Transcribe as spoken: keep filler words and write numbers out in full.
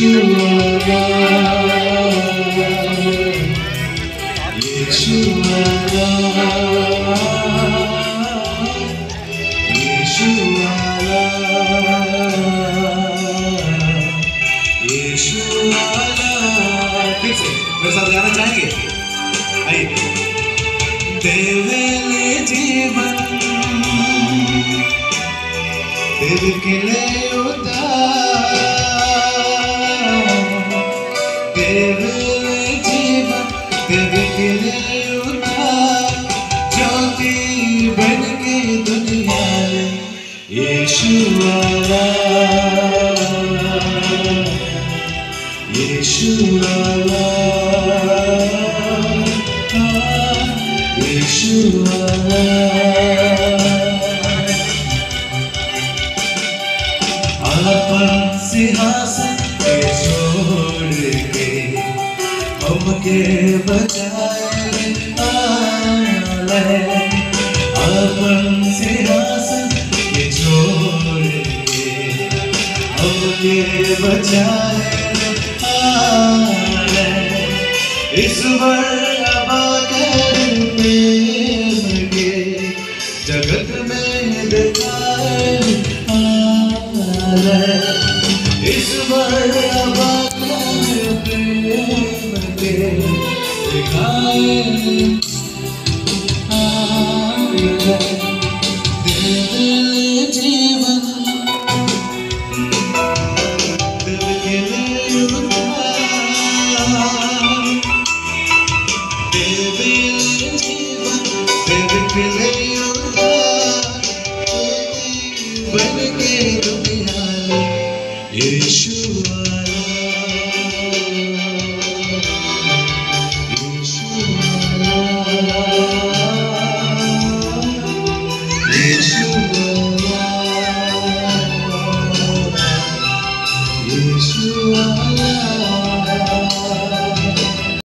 मेरे साथ गाना चाहेंगे? आइए। देवेले जीवन देव के लिए उतार, देवेले जीवन देव के लिए उतार, ज्योति बन के दुनिया में यीशु आया, यीशु आया, यीशु आया। अपन सिंहासन पे छोड़ के हमके बचाए आए, अपन सिंहासन पे छोड़ के हमके बचाए आए, ईश्वर